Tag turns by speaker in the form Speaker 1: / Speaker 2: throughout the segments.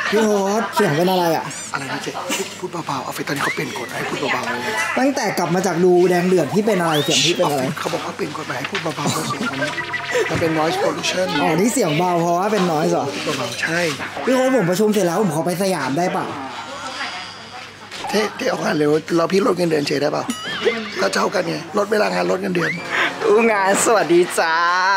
Speaker 1: พี่โฮสเสียงเป็นอะไรอ่ะ
Speaker 2: อะไรนะเจ๊พูดเบาๆเอาไปตอนนี้เขาเปลี่ยนกฎให้พูดเบาๆเลย
Speaker 1: ตั้งแต่กลับมาจากดูแดงเดือดพี่เป็นอะไรเสียงพี่เป็นอะไร
Speaker 2: เขาบอกว่าเปลี่ยนกฎหมายให้พูดเบาๆแล้วเสียงมันเป็น noise pollution
Speaker 1: อ๋อที่เสียงเบาเพราะว่าเป็นน้อยเหรอ
Speaker 2: เบาๆใช่
Speaker 1: พี่โฮสผมประชุมเสร็จแล้วผมขอไปสยามได้ป่ะ
Speaker 2: เท่ออกงานเร็วเราพี่ลดเงินเดือนเฉยได้ป่ะก็เท่ากันไงลดเวลางานลดเงินเดือน
Speaker 1: งานสวัสดีจ้า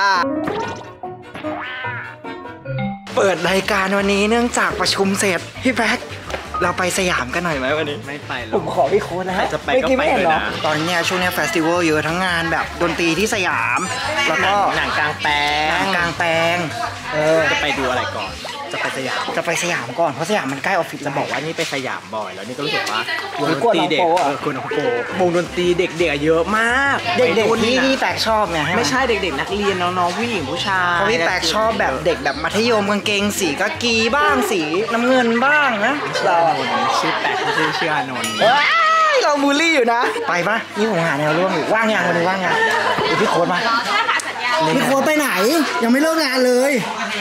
Speaker 1: เปิดรายการวันนี้เนื่องจากประชุมเสร็จพี่แพ็คเราไปสยามกันหน่อยไหมวันนี้
Speaker 3: ไม่ไปหรอก
Speaker 1: ผมขอพี่โค้ดนะฮะ
Speaker 3: จะไปก็ไปเลยนะ
Speaker 1: ตอนนี้ช่วงนี้เฟสติวัลเยอะทั้งงานแบบดนตรีที่สยามแล้วก็
Speaker 3: หนังกลางแปลงจะไปดูอะไรก่อนจะไปสยาม
Speaker 1: ก่อนเพราะสยามมันใกล้ออฟฟิศ
Speaker 3: จะบอกว่านี่ไปสยามบ่อยแล้วนี่ก็รู้สึกว่าวงดนตรีเด็กคุณโปวงดนตรีเด็กๆเยอะมาก
Speaker 1: เด็กๆที่แปลกชอบไง
Speaker 3: ไม่ใช่เด็กๆนักเรียนน้องๆผู้หญิงผู้ชาย
Speaker 1: เพราะพี่แปลกชอบแบบเด็กแบบมัธยมกางเกงสีกากีบ้างสีน้ำเงินบ้างนะเรา
Speaker 3: ชื่อแปลกชื่ออานนท์
Speaker 1: เราบูลลี่อยู่นะไปปะนี่ผมหาแนวร่วมอยู่ว่างยังวันนี้ว่างยังเดี๋ยวพี่โค้ดมาพี่โค้ดไปไหนยังไม่เลิกงานเลย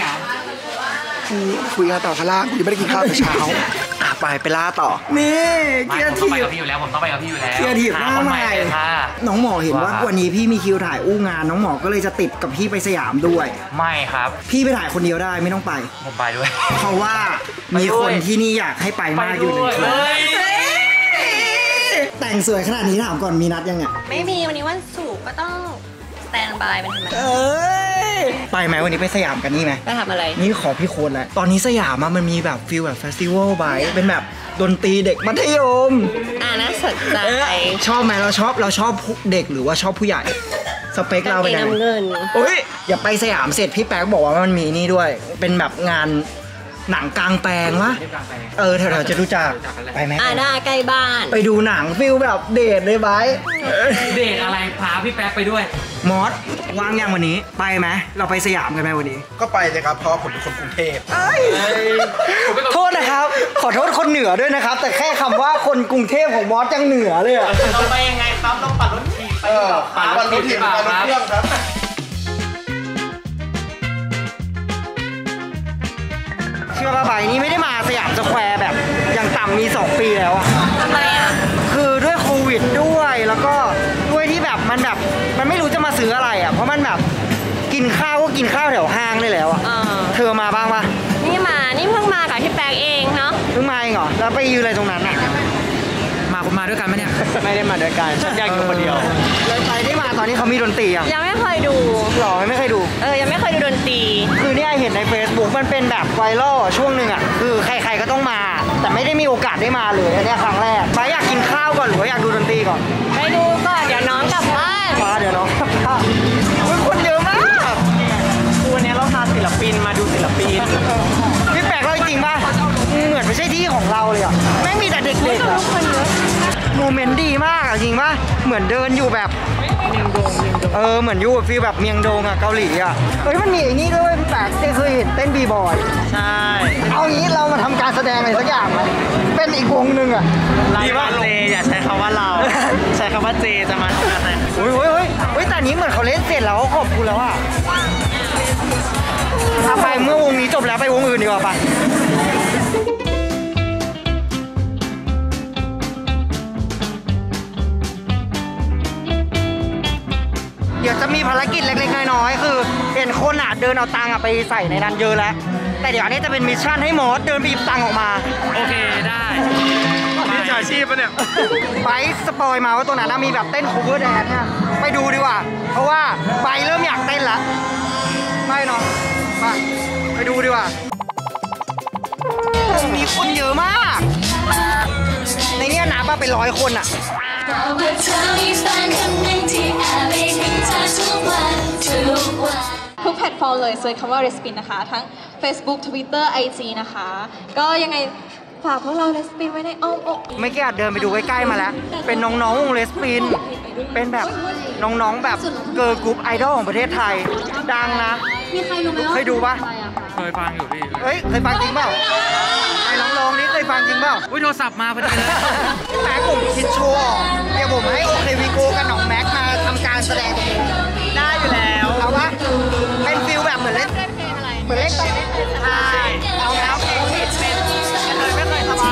Speaker 2: คุยกันต่อข้างล่างยังไม่ได้กินข้าวแต่เช้า
Speaker 1: ไปล่าต่อนี่
Speaker 4: เกียร์ทีบกับพี่อยู่แล้วผมต้องไปกับพี่อยู่แล้ว
Speaker 1: เกียร์ทีบหน้าใหม่น้องหมอเห็นว่าวันนี้พี่มีคิวถ่ายอู้งานน้องหมอก็เลยจะติดกับพี่ไปสยามด้วย
Speaker 4: ไม่ครับ
Speaker 1: พี่ไปถ่ายคนเดียวได้ไม่ต้องไป
Speaker 4: ผมไปด้วย
Speaker 1: เพราะว่ามีคนที่นี่อยากให้ไปมากอยู่หนึ่งคนแต่งสวยขนาดนี้ถามก่อนมีนัดยังไง
Speaker 5: ไม่มีวันนี้วันศุกร์ก็ต้องสแตนบายเป็นธรรมดา
Speaker 1: ไปไหมวันนี้ไปสยามกันนี่ไหม
Speaker 5: ไปทำอะไร
Speaker 1: นี่ขอพี่โค้ดแล้วตอนนี้สยามมันมีแบบฟิลแบบเฟสติวัลไบเป็นแบบดนตรีเด็กมัธยม
Speaker 5: น่าสนใจ
Speaker 1: ชอบไหมเราชอบเด็กหรือว่าชอบผู้ใหญ่สเปคเราเป็นไงโอ้ยอย่าไปสยามเสร็จพี่แป๊กบอกว่ามันมีนี่ด้วยเป็นแบบงานหนังกลางแปลงวะแถวๆจะรู้จักไปไหม
Speaker 5: ได้ใกล้บ้าน
Speaker 1: ไปดูหนังฟิลแบบเดทเลยไบ
Speaker 4: เดทอะไรพาพี่แป๊กไปด้วย
Speaker 1: มอสว่างยังวันนี้ไปไหมเราไปสยามกันไหมวันนี้
Speaker 2: ก็ไปเลยครับเพราะผมเป็นคนกรุงเทพ
Speaker 1: โทษนะครับขอโทษคนเหนือด้วยนะครับแต่แค่คำว่าคนกรุงเทพของมอสยังเหนือเลยอะ
Speaker 4: เราไปยังไงครับต้องปั่นรถถีบไป
Speaker 2: ปั่นรถถีบปั่นรถเครื่องครับ
Speaker 1: เชื่อป่ะใบนี้ไม่ได้มาสยามสแควร์แบบอย่างต่ำมี2 ปีแล้วอะ
Speaker 5: ทำไมอะ
Speaker 1: คือด้วยโควิดด้วยแล้วก็ด้วยที่แบบมันไม่รู้จะมาซื้ออะไรอะเพราะมันแบบกินข้าวก็กินข้าวแถวห้างได้แล้วอะเธอมาบ้างปะ
Speaker 5: นี่เพิ่งมากับพี่แป๊กเองเนาะ
Speaker 1: เพิ่งมาเองเหรอแล้วไปยืนอะไรตรงนั้นอะมาด้วยกันไหมเนี่ย
Speaker 3: ไม่ได้มาด้วยกันฉันอยากอยู่คนเดียว
Speaker 1: เลยไปได้มาตอนนี้เขามีดนตรี
Speaker 5: ยังไม่เคยดู
Speaker 1: หรอไม่เคยดู
Speaker 5: ยังไม่เคยดูดนตรี
Speaker 1: คือเนี่ยเห็นใน Facebook มันเป็นแบบไวรัลช่วงหนึ่งอ่ะคือใครๆก็ต้องมาแต่ไม่ได้มีโอกาสได้มาเลยอันนี้ครั้งแรกไปอยากกินข้าวก่อนหรือว่าอยากดูดนตรีก่อน
Speaker 5: ไปดูก่อนเดี๋ยวน้องกลับบ้าน
Speaker 1: เดี๋ยวน้องกลับบ้านคนเยอะมาก
Speaker 3: คือวันนี้เราพาศิลปินมาดูศิลปิน
Speaker 1: พี่แปลกเราจริงป่ะเหมือนไม่ใช่ที่ของเราเลยอ่ะไม่มีแต่เด็กๆอ่ะโมเมนต์ดีมากจริงป่ะเหมือนเดินอยู่แบบเมียงดงเหมือนอยู่ฟีลแบบเมียงดงอ่ะเกาหลีอ่ะมันมีไอ้นี่ด้วยพี่แปลกเคยเห็นเต้นบีบอย
Speaker 3: ใช่
Speaker 1: เอางี้เรามาทำการแสดงอะไรสักอย่างเป็นอีกวงหนึ่งอ่ะ
Speaker 3: ดีว่าเจอย่าใช้คำว่าเราใช้คำว่าเจจะมาทำอะไร
Speaker 1: โอ้ยแต่นี้เหมือนเขาเล่นเสร็จแล้วขอบคุณแล้วอ่ะไปเมื่อวงนี้จบแล้วไปวงอื่นดีกว่าปะเดี๋ยวจะมีภารกิจเล็กๆน้อยๆคือเห็นคนเดินเอาตังค์ไปใส่ในนั้นเยอะแล้วแต่เดี๋ยวอันนี้จะเป็นมิชชั่นให้มอสเดินไปหยิบตังค์ออกมา
Speaker 4: โอเคได้
Speaker 3: มีจ่ายชีพปะเนี่ย
Speaker 1: ไปสปอยมาว่าตัวนั้นมีแบบเต้น cover dance เนี่ยไปดูดีกว่าเพราะว่าไปเริ่มอยากเต้นละไม่เนาะไปดูดีกว่ามีคนเยอะมากในนี้นับมาเป็น100 คนอ่ะ
Speaker 6: ทุกแพลตฟอร์มเลยเซิร์ชคำว่า Respin นะคะทั้ง Facebook Twitter IG นะคะก็ยังไงฝากพวกเรา Respin ไว้ในอ้อมอก
Speaker 1: ไม่แก่เดินไปดูใกล้ๆมาแล้วเป็นน้องๆวง Respin เป็นแบบน้องๆแบบเกิร์ลกรุ๊ปไอดอลของประเทศไทยดังนะ
Speaker 6: มีใครรู้ไหมว่า
Speaker 1: เคยดูปะ
Speaker 4: เคยฟังอยู่พี่
Speaker 1: เคยฟังจริงเปล่าไอ้น้องๆนี่เคยฟังจริงเปล่า
Speaker 4: โทรศัพท์มาพอดีเลย
Speaker 1: แม็กผมคิดโชว์เดี๋ยวผมให้โอเควิโก้กับน้องแม็กมาทำการแสดงตรงนี้
Speaker 3: ได้อยู่แล้ว
Speaker 1: เอาวะเป็นฟิลแบบเหมือนเล่นใช่เอาแล้วเพลงฮิตเป็น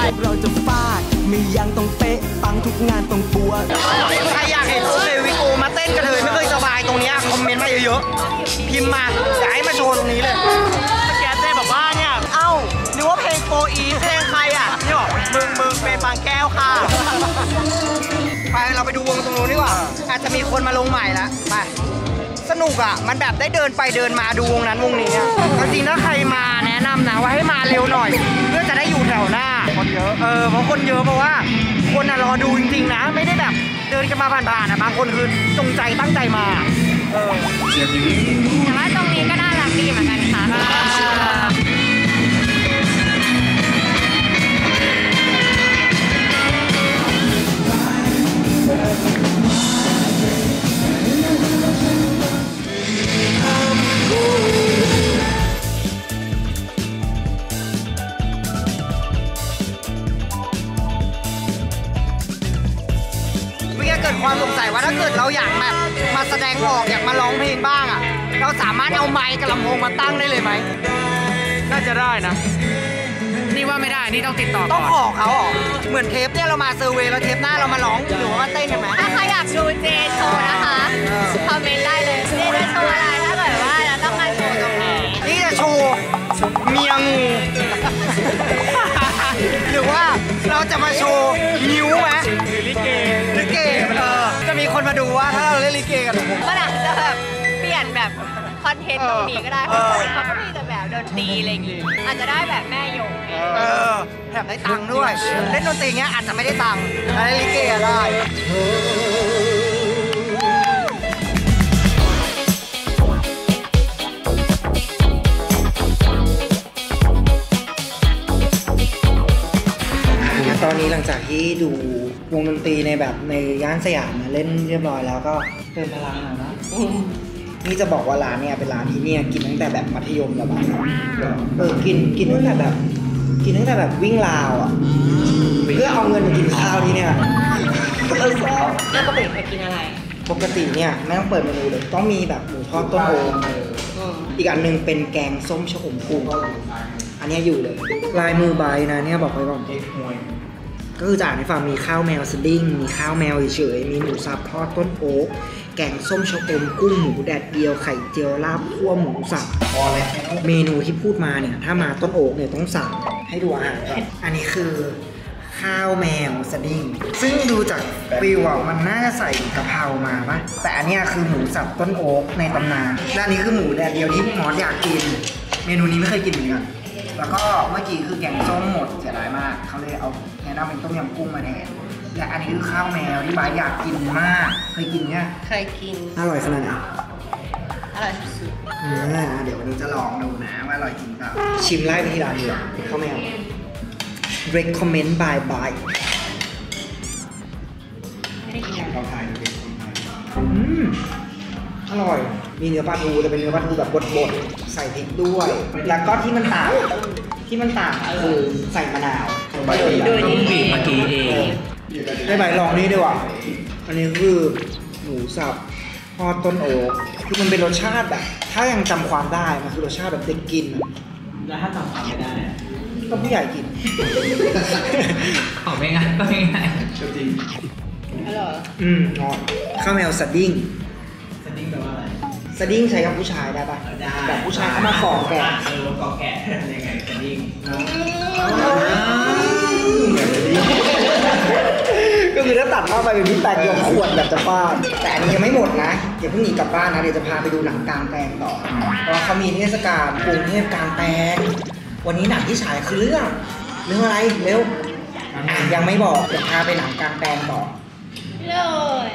Speaker 7: เราจะฟาดไม่ยังต้องเป๊ะปังทุกงานต้องปัว
Speaker 1: ใครอยากเห็นเซวิโกมาเต้นกันเลยไม่เคยสบายตรงนี้คอมเมนต์มาเยอะๆพิมพ์มาอยากให้มาโชว์ตรงนี้เลยแกเต้บอกว่าเนี่ยเอ้านึกว่าเพลงโฟอีเพลงใครอ่ะนี่บอกมึงเป็นบางแก้วค่ะไปเราไปดูวงตรงนู้นดีกว่าอาจจะมีคนมาลงใหม่ละไปสนุกอ่ะมันแบบได้เดินไปเดินมาดูวงนั้นวงนี้อ่ะจริงๆถ้าใครมาแนะนำนะว่าให้มาเร็วหน่อยเพื่อจะได้อยู่แถวหน้าคนเยอะเพราะคนเยอะเพราะว่าคนรอดูจริงๆนะไม่ได้แบบเดินกันมาผ่านๆนะบางคนคือจงใจตั้งใจมาแต่ว่าตรงนี้ก็น่ารักดีเหมือนกันค่ะเกิดความสงสัยว่าถ้าเกิดเราอยากแบบมาแสดงออกอยากมาร้องเพลงบ้างอ่ะเราสามารถเอาไมค์กับลำโพงมาตั้งได้เลยไหมน่าจะได้นะ
Speaker 4: นี่ว่าไม่ได้นี่ต้องติดต่อ
Speaker 1: ต้องขอเขาเหรอเหมือนเทปเนี่ยเรามาเซอร์เวย์แล้วเทปหน้าเรามาร้องหรือว่ามาเต้นกันไหม
Speaker 5: ถ้าใครอยากดูเจโชว์นะคะคอมเมนต์ได้เลยเจจะโชว์อะไรถ้าเกิดว่าเราต้องมาโชว์ตรงนี้
Speaker 1: นี่จะโชว์เมียงูหรือว่าเราจะมาโชว์นิ้วไหมหรือลิเกจะมีคนมาดูว่าถ้าเราเล่นลิเกกัน
Speaker 5: มันอาจจะแบบเปลี่ยนแบบคอนเทนต์ตรงนี้ก็ได้เพราะเขาก็มีแต่แบบดนตรีอะไรอย่างงี้อาจจะได้แบบแม่ยง
Speaker 1: แถมได้ตังค์ด้วยเล่นดนตรีเงี้ยอาจจะไม่ได้ตังค์แต่เล่นลิเกได้ตอนนี้หลังจากที่ดูวงดนตรีในแบบในย่านสยามเล่นเรียบร้อยแล้วก็เติมพลังหน่อยนะนี่จะบอกว่าร้านเนี่ยเป็นร้านที่เนี่ยกินตั้งแต่แบบมัธยมแล้วบ้างกินตั้งแต่แบบวิ่งราวอ่ะเพื่อเอาเงินมากินข้าวที่เนี่ย
Speaker 5: แล้วปกติไปกินอะไร
Speaker 1: ปกติเนี่ยไม่ต้องเปิดเมนูเลยต้องมีแบบหมูทอดต้นโอ่งอีกอันนึงเป็นแกงส้มชะอมกุ้งอันนี้อยู่เลยลายมือใบนะเนี่ยบอกไว้ก่อนก็คือจากในฝั่งมีข้าวแมวสดิ้งมีข้าวแมวเฉยมีหมูสับทอดต้นโอ๊กแกงส้มชะอมกุ้งหมูแดดเดียวไข่เจียวลาบคั่วหมูสับเมนูที่พูดมาเนี่ยถ้ามาต้นโอ๊กเนี่ยต้องสั่งให้ดูอาหารก่อนอันนี้คือข้าวแมวสดิ้งซึ่งดูจากวิวมันน่าจะใส่กะเพรามาปะแต่อันนี้คือหมูสับต้นโอ๊กในตำนานและอันนี้คือหมูแดดเดียวที่มอสอยากกินเมนูนี้ไม่เคยกินเหมือนกันแล้วก็เมื่อกี้คือแกงส้มหมดเสียดายมากเขาเลยเอาแนะนำเป็นต้มยำกุ้งมาแทนและอันนี้คือข้าวแมวที่บายอยากกินมากเคยกินเนี่ย
Speaker 5: เคยกิน
Speaker 1: อร่อยขนาดไหน
Speaker 5: อร่อยสุด
Speaker 1: ๆเดี๋ยววันนี้จะลองดูนะว่าอร่อยจริงเปล่าชิมไล่ไปที่ร้านดีกว่าข้าวแมว recommend by
Speaker 5: ไม่ได้กิน
Speaker 1: ลองทานดูอร่อยมีเนื้อปลาทูแต่เป็นเนื้อปลาทูแบบบดๆใส่พริกด้วยแล้วก็ที่มันต่างคือใส่มะนาว
Speaker 4: โดยที่บีบเมื่อกี้เอง
Speaker 1: ได้ใบลองนี่ดีกว่าอันนี้คือหมูสับทอดต้นโอ๊กคือมันเป็นรสชาติแบบถ้ายังจำความได้มันคือรสชาติแบบเด็กกิน
Speaker 4: แล้วถ้าจำความไม่ได้
Speaker 1: ก็ผู้ใหญ่กิน
Speaker 4: ขอไม่ง่ายก็ไม่ง่าย
Speaker 5: จริงอร่
Speaker 1: อยข้าวแมวสดิ้ง
Speaker 4: สดิ้งแปลว่าอะไร
Speaker 1: สดิ้งใช้กับผู้ชายได้ปะแบบผู้ชายเขามาขอแกะ
Speaker 4: ขอแกะยังไงสดิ้ง
Speaker 1: ก็คือถ้าตัดเข้าไปเป็นพี่แตกยกขวดแบบจะฟาดแต่อันนี้ยังไม่หมดนะอย่าเพิ่งหนีกลับบ้านนะเดี๋ยวจะพาไปดูหนังกลางแปลงต่อเพราะเขามีเทศกาลกรุงเทพกลางแปลงวันนี้หนังที่ฉายคือเรื่องอะไรเร็วยังไม่บอกเดี๋ยวพาไปหนังกลางแปลงต่อ
Speaker 5: เลย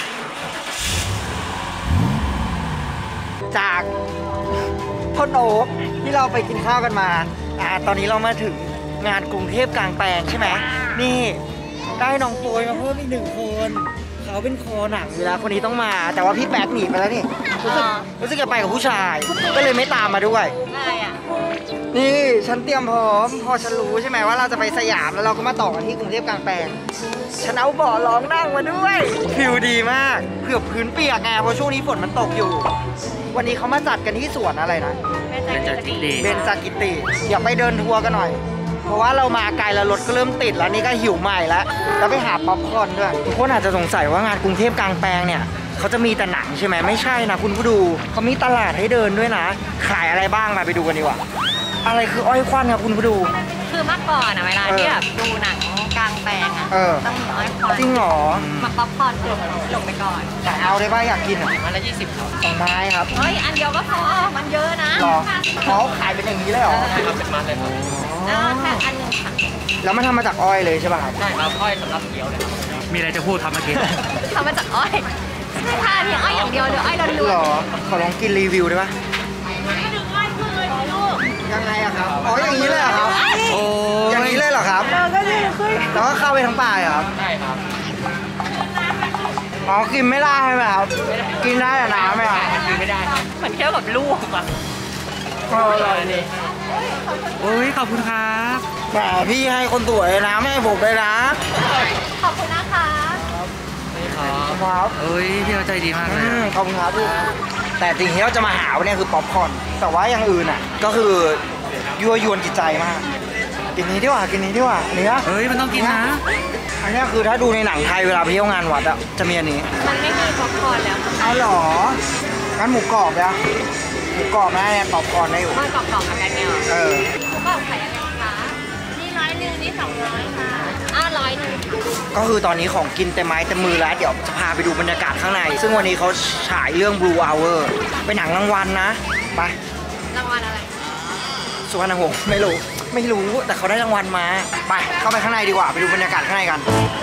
Speaker 1: จากต้นโอ๊กที่เราไปกินข้าวกันมาตอนนี้เรามาถึงงานกรุงเทพกลางแปลงใช่ไหมนี่ได้น้องโปรยมาเพิ่มอีก1 คนเขาเป็นคอหนังเวลาคนนี้ต้องมาแต่ว่าพี่แป๊กหนีไปแล้วนี่รู้สึกจะไปกับผู้ชายก็เลยไม่ตามมาด้วยนี่ฉันเตรียมพร้อมพอฉันรู้ใช่ไหมว่าเราจะไปสยามแล้วเราก็มาต่อกันที่กรุงเทพกลางแปลงฉันเอาเบาะรองนั่งมาด้วยฟิลดีมากเกือบพื้นเปียกไงเพราะช่วงนี้ฝนมันตกอยู่วันนี้เขามาจัดกันที่สวนอะไรนะเบญจกิติเดี๋ยวไปเดินทัวร์กันหน่อยเพราะว่าเรามาไกลแล้วรถก็เริ่มติดแล้วนี่ก็หิวใหม่แล้วไปหาป๊อปคอร์นด้วยทุกคนอาจจะสงสัยว่างานกรุงเทพกลางแปลงเนี่ยเขาจะมีแต่หนังใช่ไหมไม่ใช่นะคุณผู้ดูเขามีตลาดให้เดินด้วยนะขายอะไรบ้างมาไปดูกันดีกว่าอะไรคืออ้อยควันครับคุณผู้ดู
Speaker 5: คือเมื่อก่อนอะเวลาที่แบบดูหนังกลางแปลงอะต้องมีอ้อยควัน
Speaker 1: จริงเหรอ
Speaker 5: มาป๊อปคอร์นลงไปก่อน
Speaker 1: แต่เอาได้ป่ะอยากกินอ่ะ
Speaker 4: มันละ20ครับ
Speaker 1: 2 ไม้ครับ
Speaker 5: เฮ้ยอันเดียวก็พอมันเยอะนะ
Speaker 1: หรอเขาขายเป็นอย่างนี้เลยเหรอ
Speaker 4: ใช่ครับเป็นมัดเลยครับ
Speaker 5: แค่อันนึงค่ะ
Speaker 1: แล้วมันทำมาจากอ้อยเลยใช่ป่ะครับ
Speaker 4: ใช่ครับอ้อยสำหรับเคี้ยวเลยครับมีอะไรจะพูดครับเมื่อกี้
Speaker 5: ทำมาจากอ้อยใช่ค่ะมีอ้อยอย่างเดียวเดี๋ยวอ้อยล้วนๆ
Speaker 1: หรอขอลองกินรีวิวได้ป่ะ
Speaker 5: ดึงอ้อยขึ้นเลยลูก
Speaker 1: ยังไงอะครับอ๋ออย่างนี้เลยเหรอครับโอ้อย่างนี้เลยเหรอครับก็จะขึ้นแล้วก็เข้าไปทั้งปลายครับ
Speaker 4: ใช่ครับ
Speaker 1: อ๋อกินไม่ได้ใช่ไหมครับกินได้แต่น้ำไม่ได้
Speaker 4: กินไม่ได้
Speaker 5: เหมือนเคี้ยวกับลูกอะ
Speaker 4: นี่โอ้ยขอบคุณครับ
Speaker 1: แหมพี่ให้คนสวยนะไม่ให้ผมเลยนะ
Speaker 5: ขอบคุณนะคะ
Speaker 1: ครับ
Speaker 4: เอ้ยพี่เราใจดีมากเลย
Speaker 1: ขอบคุณครับพี่แต่สิ่งที่เราจะมาหาเนี่ยคือป๊อปคอร์นแต่ว่าอย่างอื่นอ่ะก็คือยั่วยวนจิตใจมากกินนี้ดีกว่ากินนี้ดีกว่าเนื้อ
Speaker 4: เฮ้ยมันต้องกินนะ
Speaker 1: อันนี้คือถ้าดูในหนังไทยเวลาไปเที่ยวงานวัดอ่ะจะมีอันนี้
Speaker 5: มันไม่มีป๊อปคอร์นแล้ว
Speaker 1: เอาหรองั้นหมูกรอบแล้วหมูกรอบนะเนี่ยป๊อปคอร์นได้อยู่
Speaker 5: มันกรอบๆเหมือนกันเนี่ยหมูกรอบขายยังไงคะนี่100นี่200ค่ะ100
Speaker 1: ก็คือตอนนี้ของกินเต็มไม้เต็มมือแล้วเดี๋ยวจะพาไปดูบรรยากาศข้างในซึ่งวันนี้เขาฉายเรื่อง Blue Hour เป็นหนังรางวัลนะไป
Speaker 5: รางวัลอะไร
Speaker 1: สุวรรณหงษ์ไม่รู้แต่เขาได้รางวัลมาไปเข้าไปข้างในดีกว่าไปดูบรรยากาศข้างในกัน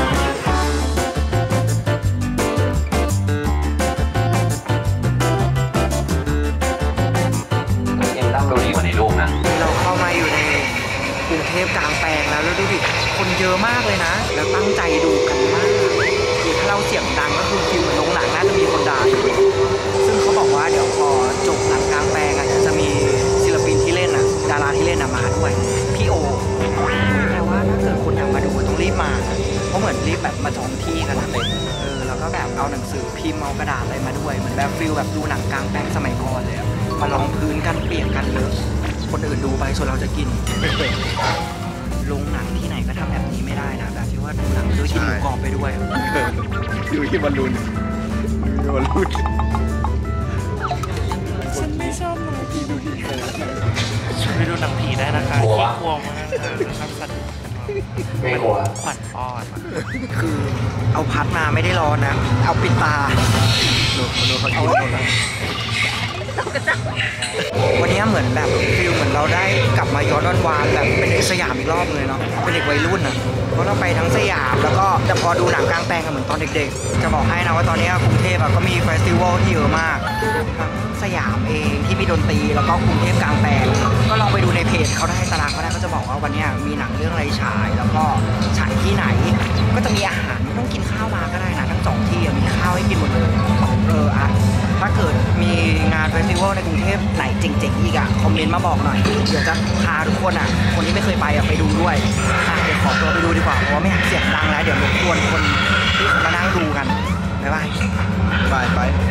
Speaker 8: ยังตั้งดูดีกว่าในรูปนะ
Speaker 1: เราเข้ามาอยู่ในกรุงเทพกลางแปลงแล้วดูดิคนเยอะมากเลยนะแล้วตั้งใจดูกันมากคือถ้าเราเสียงดังก็คือฟิลเหมือนโรงหนังน่าจะมีคนด่าอยู่ซึ่งเขาบอกว่าเดี๋ยวพอจบหนังกลางแปลงอ่ะจะมีศิลปินที่เล่นอ่ะดาราที่เล่นมาด้วยพี่โอแต่ว่าถ้าเกิดคนอยากมาดูต้องรีบมาเพราะเหมือนรีบแบบมาจองที่กันเลยแล้วก็แบบเอาหนังสือพิมพ์เอากระดาษอะไรมาด้วยเหมือนแบบฟิลแบบดูหนังกลางแปลงสมัยก่อนเลยมาลองพื้นกันเปียกกันเลยคนอื่นดูไปส่วนเราจะกินโรงหนังที่ไหนก็ทำแบบนี้ไม่ได้นะแบบที่ว่าดูหนังด้วยกินหมูกรอบไปด้วย
Speaker 3: ดูที่บอลลูน
Speaker 1: ฉันไม่ชอบหนังผีดูดี
Speaker 4: ช่วยไปดูหนังผีได้นะคะขี้กลัวมากครับสัตว์
Speaker 8: ไม่กลัว
Speaker 4: ขวัญอ่อน
Speaker 1: คือเอาพัดมาไม่ได้ร้อนนะเอาปิดตา
Speaker 3: ดูเขาคิดว่า
Speaker 1: วันนี้เหมือนแบบฟิลเหมือนเราได้กลับมาย้อนวานแบบเป็นเด็กสยามอีกรอบเลยเนาะเป็นเด็กวัยรุ่นอ่ะเพราะเราไปทั้งสยามแล้วก็แต่พอดูหนังกลางแปลงกันเหมือนตอนเด็กๆจะบอกให้นะว่าตอนนี้กรุงเทพก็มีเฟสติวัลที่เยอะมากทั้งสยามเองที่มีดนตรีแล้วก็กรุงเทพกลางแปลงก็ลองไปดูในเพจเขาได้ตารางเขาได้ก็จะบอกว่าวันนี้มีหนังเรื่องอะไรฉายแล้วก็ฉายที่ไหนก็จะมีอาหารไม่ต้องกินข้าวมาก็ได้นะทั้ง2ที่มีข้าวให้กินหมดเลยถ้าเกิดมีงานเฟสติวัลในกรุงเทพไหนเจ๋งๆอีกคอมเมนต์มาบอกหน่อยเดี๋ยวจะพาทุกคนคนที่ไม่เคยไปดูด้วยเดี๋ยวขอตัวไปดูดีกว่าเพราะว่าไม่อยากเสียงดังแล้วเดี๋ยวรบกวนคนที่เขามานั่งดูกันบ๊ายบาย